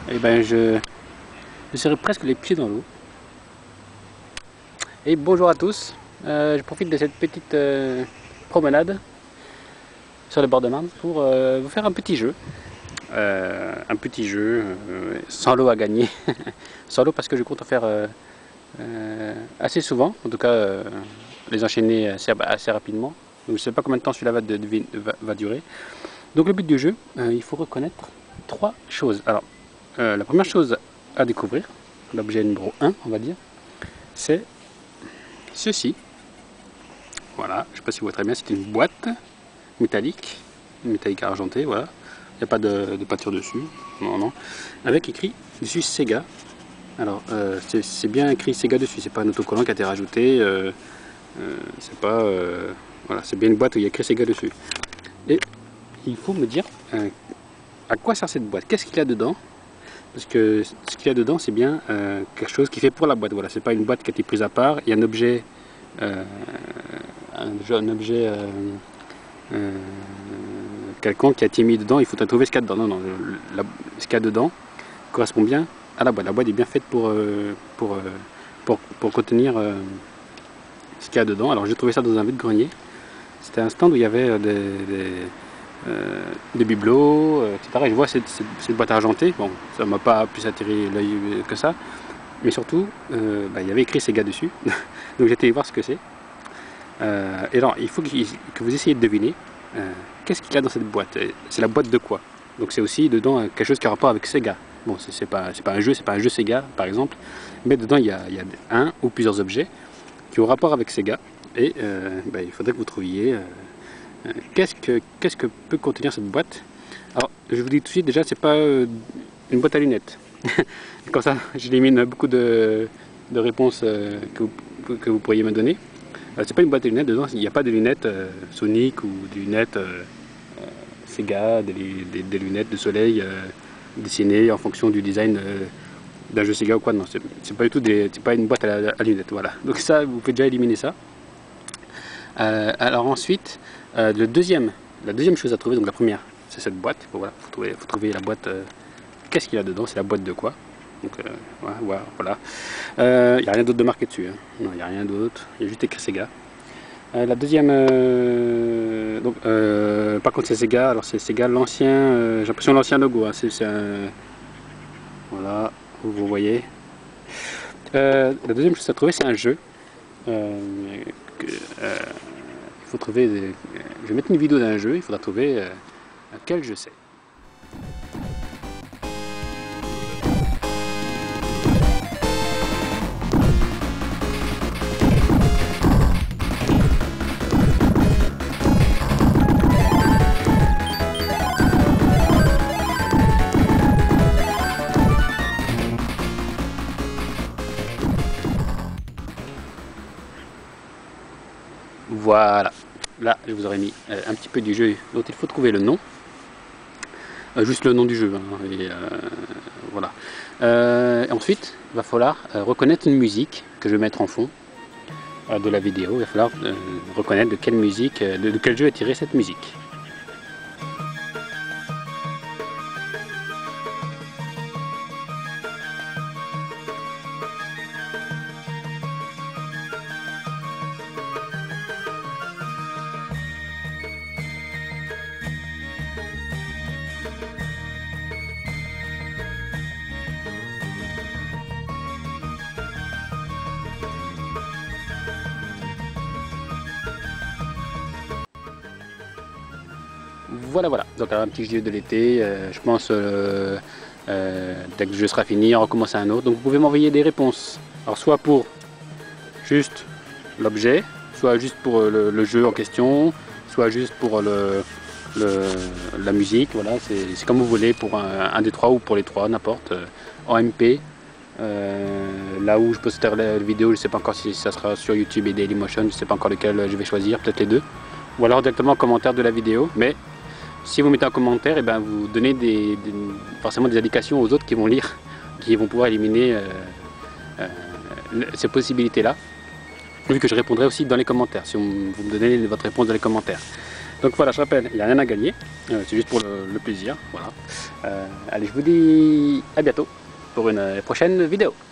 et ben je serai presque les pieds dans l'eau. Et bonjour à tous, je profite de cette petite promenade sur le bord de Marne pour vous faire un petit jeu. Sans lot à gagner. Sans lot parce que je compte en faire assez souvent, en tout cas les enchaîner assez rapidement. Donc, je ne sais pas combien de temps celui-là va durer. Donc le but du jeu, il faut reconnaître 3 choses. Alors la première chose à découvrir, l'objet numéro 1 on va dire, c'est ceci. Voilà, je ne sais pas si vous voyez très bien, c'est une boîte métallique argentée, voilà. Il n'y a pas de peinture dessus, non, avec écrit dessus Sega. Alors c'est bien écrit Sega dessus, c'est pas un autocollant qui a été rajouté, c'est pas voilà, c'est bien une boîte où il y a écrit Sega dessus. Et il faut me dire à quoi sert cette boîte, qu'est-ce qu'il y a dedans, parce que ce qu'il y a dedans c'est bien quelque chose qui fait pour la boîte. Voilà, c'est pas une boîte qui a été prise à part, il y a un objet quelconque qui a été mis dedans, il faut trouver ce qu'il y a dedans. Non, ce qu'il y a dedans correspond bien à la boîte. La boîte est bien faite pour contenir ce qu'il y a dedans. Alors j'ai trouvé ça dans un vide-grenier. C'était un stand où il y avait des bibelots, etc. Et je vois cette boîte argentée. Bon, ça m'a pas plus attiré l'œil que ça. Mais surtout, il y avait écrit Sega dessus. Donc j'ai été voir ce que c'est. Et alors, il faut que vous essayiez de deviner qu'est-ce qu'il y a dans cette boîte. C'est la boîte de quoi? Donc c'est aussi dedans quelque chose qui a rapport avec Sega. Bon, c'est pas un jeu Sega par exemple, mais dedans il y a un ou plusieurs objets qui ont rapport avec Sega. Et il faudrait que vous trouviez qu'est-ce que peut contenir cette boîte. Alors je vous dis tout de suite, déjà c'est pas une boîte à lunettes. Comme ça j'élimine beaucoup de réponses que vous pourriez me donner. C'est pas une boîte à lunettes, dedans il n'y a pas de lunettes Sonic ou des lunettes Sega, des lunettes de soleil dessinées en fonction du design d'un jeu Sega ou quoi. Non, c'est pas du tout c'est pas une boîte à lunettes, voilà. Donc ça, vous pouvez déjà éliminer ça. Alors ensuite, la deuxième chose à trouver, donc la première, c'est cette boîte. Voilà, faut trouver la boîte. Qu'est-ce qu'il y a dedans? C'est la boîte de quoi? Donc voilà. Il n'y a rien d'autre de marqué dessus. Hein. Non, il n'y a rien d'autre. Il y a juste écrit Sega. La deuxième, par contre c'est Sega. Alors c'est Sega l'ancien. J'ai l'impression l'ancien logo. Hein. C'est un. Voilà, vous voyez. La deuxième chose à trouver, c'est un jeu. Il faut trouver. Je vais mettre une vidéo d'un jeu. Il faudra trouver quel jeu c'est. Voilà, là je vous aurais mis un petit peu du jeu dont il faut trouver le nom, juste le nom du jeu, hein, et voilà. Ensuite, il va falloir reconnaître une musique que je vais mettre en fond de la vidéo. Il va falloir reconnaître de quelle musique, de quel jeu est tirée cette musique. Voilà, donc un petit jeu de l'été, je pense dès que le jeu sera fini, on recommence un autre. Donc vous pouvez m'envoyer des réponses, alors soit pour juste l'objet, soit juste pour le jeu en question, soit juste pour la musique, voilà, c'est comme vous voulez, pour un des trois ou pour les trois, n'importe, en MP. Là où je posterai la vidéo, je ne sais pas encore si ça sera sur YouTube et Dailymotion, je ne sais pas encore lequel je vais choisir, peut-être les deux, ou alors directement en commentaire de la vidéo. Mais si vous mettez un commentaire, et ben vous donnez forcément des indications aux autres qui vont lire, qui vont pouvoir éliminer ces possibilités-là, vu que je répondrai aussi dans les commentaires, si vous me donnez votre réponse dans les commentaires. Donc voilà, je rappelle, il n'y a rien à gagner, c'est juste pour le plaisir, voilà. Allez, je vous dis à bientôt pour une prochaine vidéo.